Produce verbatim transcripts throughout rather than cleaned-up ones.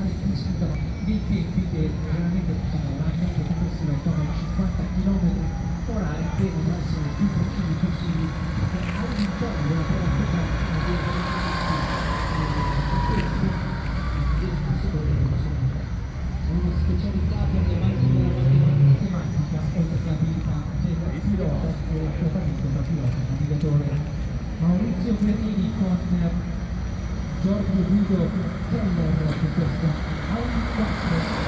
particolari discutano dei tempi che veramente stanno veramente complessiva intorno ai cinquanta chilometri orari, devono essere più precisi possibili perché all'interno della prova una specialità per le macchine della matematica oltre che l'abilità del pilota e la protagonista del pilota, il navigatore Maurizio Guerini con Giorgio Guido Keller su questa Audifox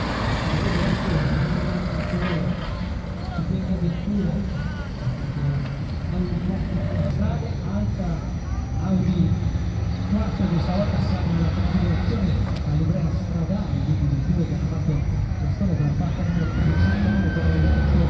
stupenda vettura strada alta Audi quattro, questa volta siamo nella configurazione a livrea stradale, quindi vetture che hanno fatto la storia della fatta numero diciannove per il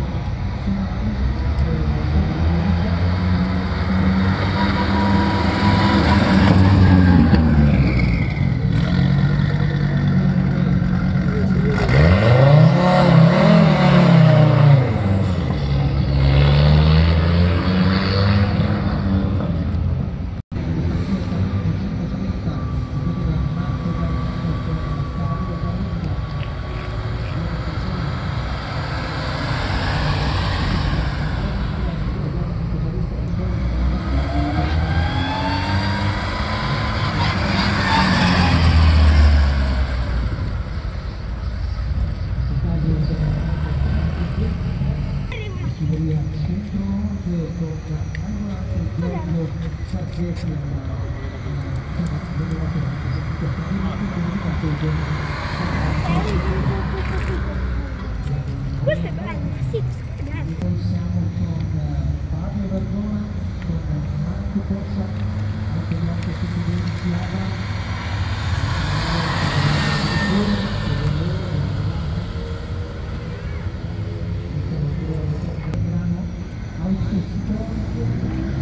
questo è bello, sì, questo è bello. Poi siamo con Fabio Verdona, con Marco Corsa, anche gli altri studenti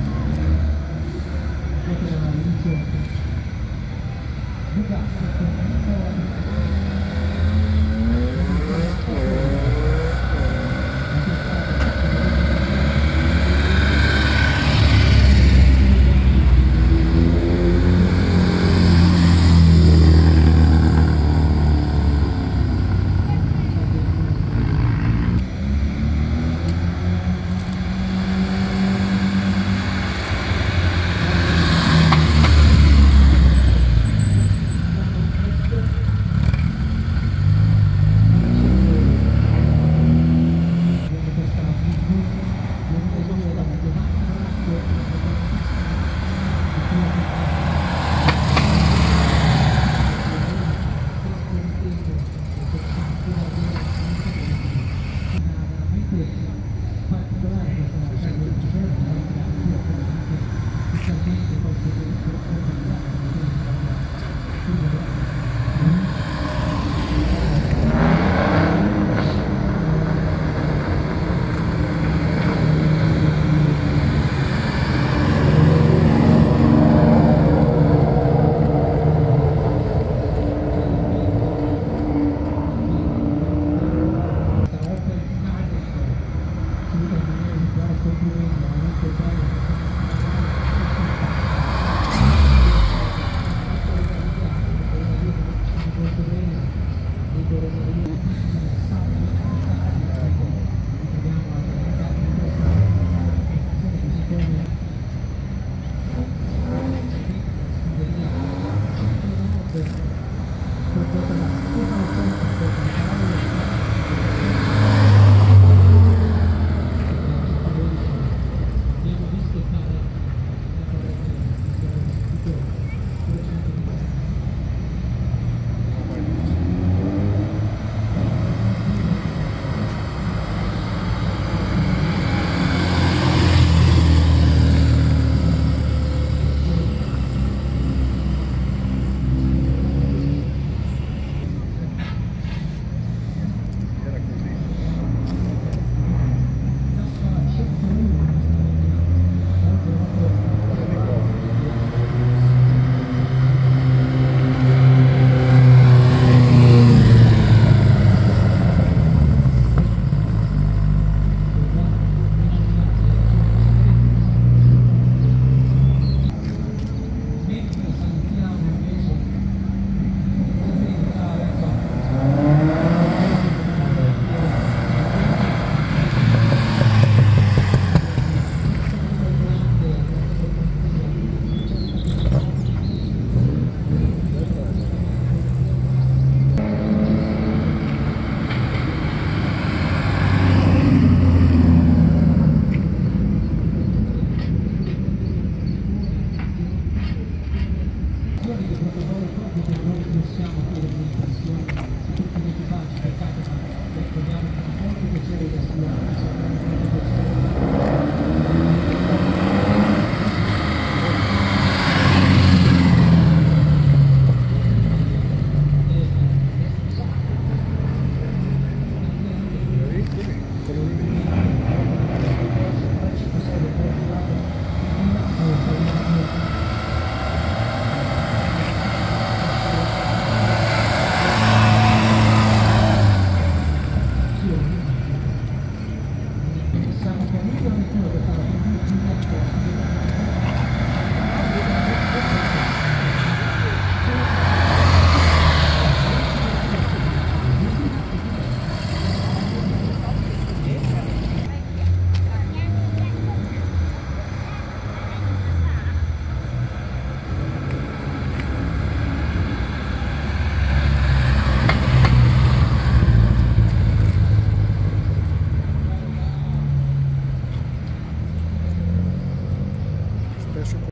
Luca